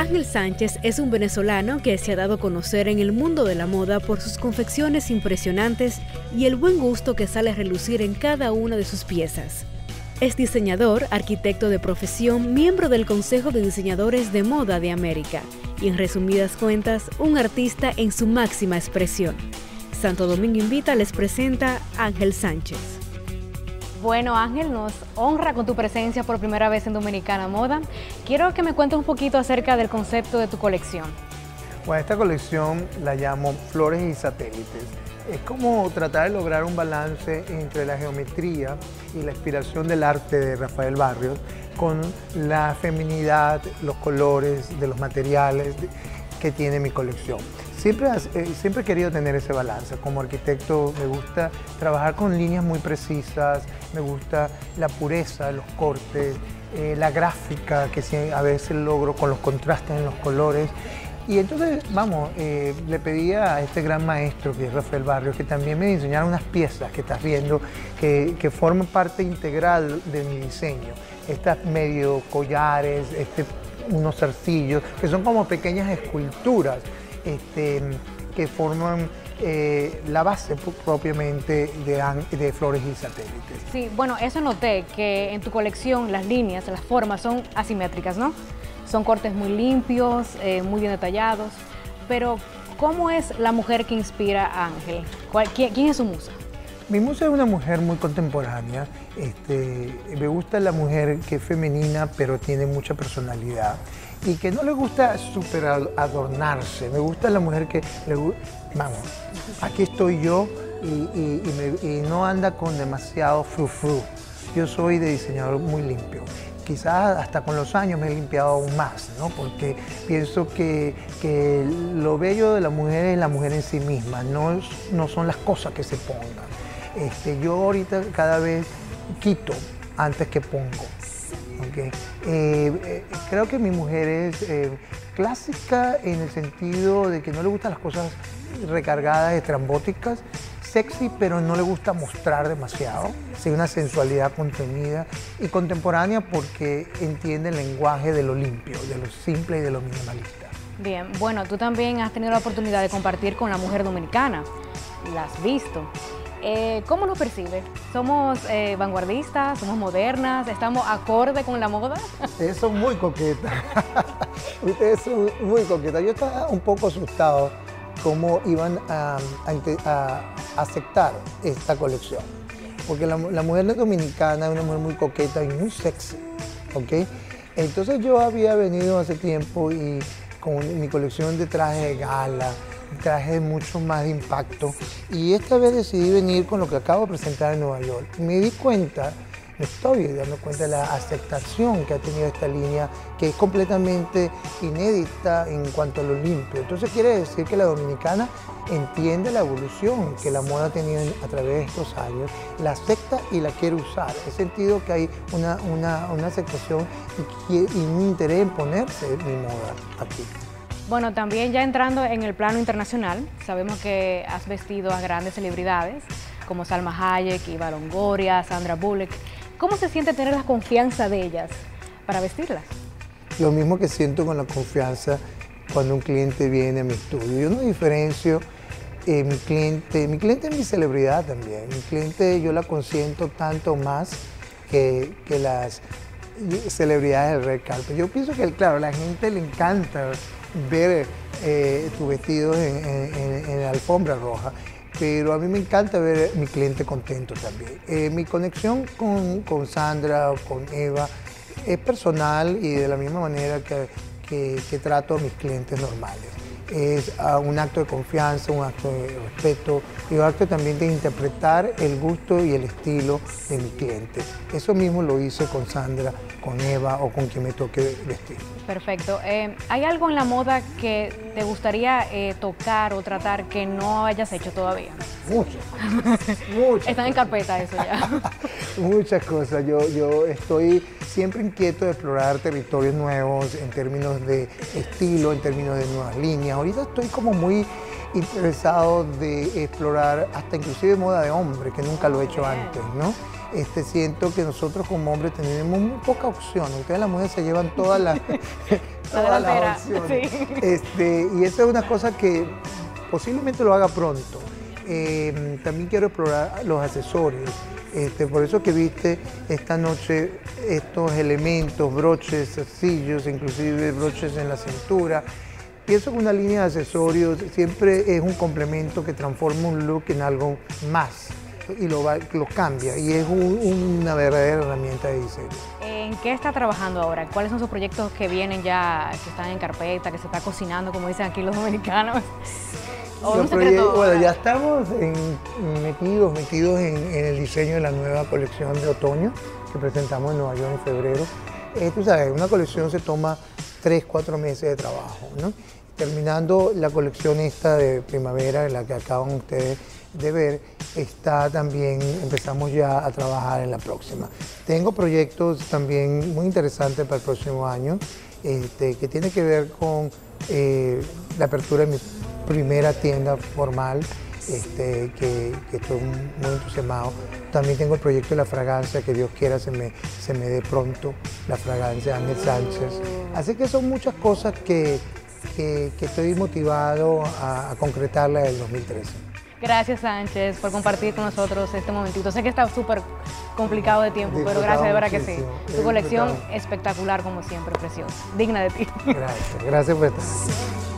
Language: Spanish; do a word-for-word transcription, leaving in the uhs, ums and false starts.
Ángel Sánchez es un venezolano que se ha dado a conocer en el mundo de la moda por sus confecciones impresionantes y el buen gusto que sale a relucir en cada una de sus piezas. Es diseñador, arquitecto de profesión, miembro del Consejo de Diseñadores de Moda de América y, en resumidas cuentas, un artista en su máxima expresión. Santo Domingo Invita les presenta Ángel Sánchez. Bueno, Ángel, nos honra con tu presencia por primera vez en Dominicana Moda. Quiero que me cuentes un poquito acerca del concepto de tu colección. Bueno, esta colección la llamo Flores y Satélites. Es como tratar de lograr un balance entre la geometría y la inspiración del arte de Rafael Barrios con la feminidad, los colores de los materiales que tiene mi colección. Siempre, eh, siempre he querido tener ese balance. Como arquitecto me gusta trabajar con líneas muy precisas, me gusta la pureza de los cortes, eh, la gráfica que sí, a veces logro con los contrastes en los colores. Y entonces, vamos, eh, le pedí a este gran maestro que es Rafael Barrios que también me diseñara unas piezas que estás viendo que, que forman parte integral de mi diseño. Estas medio collares, este, unos zarcillos, que son como pequeñas esculturas este, que forman eh, la base propiamente de, de Flores y Satélites. Sí, bueno, eso noté, que en tu colección las líneas, las formas son asimétricas, ¿no? Son cortes muy limpios, eh, muy bien detallados, pero ¿cómo es la mujer que inspira a Ángel? ¿Quién, quién es su musa? Mi musa es una mujer muy contemporánea. Este, me gusta la mujer que es femenina, pero tiene mucha personalidad y que no le gusta súper adornarse. Me gusta la mujer que le gusta, vamos, aquí estoy yo y, y, y, me, y no anda con demasiado frufru. Yo soy de diseñador muy limpio. Quizás hasta con los años me he limpiado aún más, ¿no? Porque pienso que, que lo bello de la mujer es la mujer en sí misma, no, es, no son las cosas que se pongan. Este, yo ahorita cada vez quito antes que pongo. ¿Okay? Eh, eh, creo que mi mujer es eh, clásica en el sentido de que no le gustan las cosas recargadas, estrambóticas, sexy, pero no le gusta mostrar demasiado, sí, una sensualidad contenida y contemporánea porque entiende el lenguaje de lo limpio, de lo simple y de lo minimalista. Bien, bueno, tú también has tenido la oportunidad de compartir con la mujer dominicana, la has visto. Eh, ¿Cómo nos percibe? ¿Somos eh, vanguardistas? ¿Somos modernas? ¿Estamos acorde con la moda? Ustedes son muy coquetas. Ustedes son muy coquetas. Yo estaba un poco asustado cómo iban a, a, a aceptar esta colección. Porque la, la mujer dominicana es una mujer muy coqueta y muy sexy. ¿Okay? Entonces yo había venido hace tiempo y con mi colección de trajes de gala, traje mucho más de impacto y esta vez decidí venir con lo que acabo de presentar en Nueva York. Me di cuenta, me estoy dando cuenta de la aceptación que ha tenido esta línea, que es completamente inédita en cuanto a lo limpio. Entonces quiere decir que la dominicana entiende la evolución que la moda ha tenido a través de estos años, la acepta y la quiere usar. He sentido que hay una, una, una aceptación y, y un interés en ponerse mi moda aquí. Bueno, también ya entrando en el plano internacional, sabemos que has vestido a grandes celebridades como Salma Hayek, Eva Longoria, Sandra Bullock. ¿Cómo se siente tener la confianza de ellas para vestirlas? Lo mismo que siento con la confianza cuando un cliente viene a mi estudio. Yo no diferencio eh, mi cliente, mi cliente es mi celebridad también. Mi cliente yo la consiento tanto más que, que las celebridades del red carpet. Yo pienso que, claro, a la gente le encanta ver eh, tus vestidos en, en, en la alfombra roja, pero a mí me encanta ver a mi cliente contento también. Eh, mi conexión con, con Sandra o con Eva es personal y de la misma manera que, que, que trato a mis clientes normales. Es uh, un acto de confianza, un acto de respeto y un acto también de interpretar el gusto y el estilo de mi cliente. Eso mismo lo hice con Sandra, con Eva o con quien me toque vestir. Perfecto. Eh, ¿Hay algo en la moda que te gustaría eh, tocar o tratar que no hayas hecho todavía? Muchas. Muchas. Están en carpeta eso ya. Muchas cosas. Yo, yo estoy siempre inquieto de explorar territorios nuevos en términos de estilo, en términos de nuevas líneas. Ahorita estoy como muy interesado de explorar hasta inclusive moda de hombre, que nunca lo he hecho antes, ¿no? Este, siento que nosotros como hombres tenemos muy poca opción. Ustedes las mujeres se llevan todas las, todas las opciones. Sí. Este, y esa es una cosa que posiblemente lo haga pronto. Eh, también quiero explorar los accesorios. Este, por eso que viste esta noche estos elementos, broches, zarcillos, inclusive broches en la cintura. Pienso que una línea de accesorios siempre es un complemento que transforma un look en algo más y lo, va, lo cambia, y es un, una verdadera herramienta de diseño. ¿En qué está trabajando ahora? ¿Cuáles son sus proyectos que vienen ya, que están en carpeta, que se está cocinando, como dicen aquí los dominicanos? ¿O un secreto? Bueno, ya estamos en, metidos, metidos en, en el diseño de la nueva colección de otoño que presentamos en Nueva York en febrero. Eh, tú sabes, una colección se toma tres, cuatro meses de trabajo, ¿no? Terminando la colección esta de primavera, la que acaban ustedes de ver, está también, empezamos ya a trabajar en la próxima. Tengo proyectos también muy interesantes para el próximo año, este, que tiene que ver con eh, la apertura de mi primera tienda formal, este, que, que estoy muy entusiasmado. También tengo el proyecto de la fragancia, que Dios quiera se me, se me dé pronto, la fragancia Ángel Sánchez. Así que son muchas cosas que, que, que estoy motivado a, a concretarla en el dos mil trece. Gracias, Sánchez, por compartir con nosotros este momentito. Sé que está súper complicado de tiempo, pero gracias, de verdad que sí. Tu colección espectacular, como siempre, preciosa, digna de ti. Gracias, gracias por estar.